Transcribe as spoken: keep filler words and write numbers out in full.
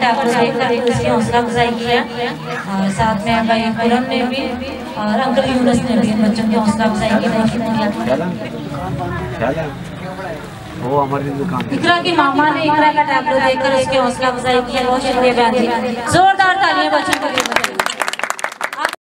Tablet देखकर उसकी हौसला अफजाई किया और साथ में भाई पूरम ने भी और अंकल यूनुस ने भी बच्चों की हौसला अफजाई की। बहुत शुक्रिया। वो हमारी दुकान इकरा की मामा ने इकरा का टैबलेट देखकर उसकी हौसला अफजाई की। बहुत शुक्रिया बहन जी, जोरदार तालियां बच्चों के लिए।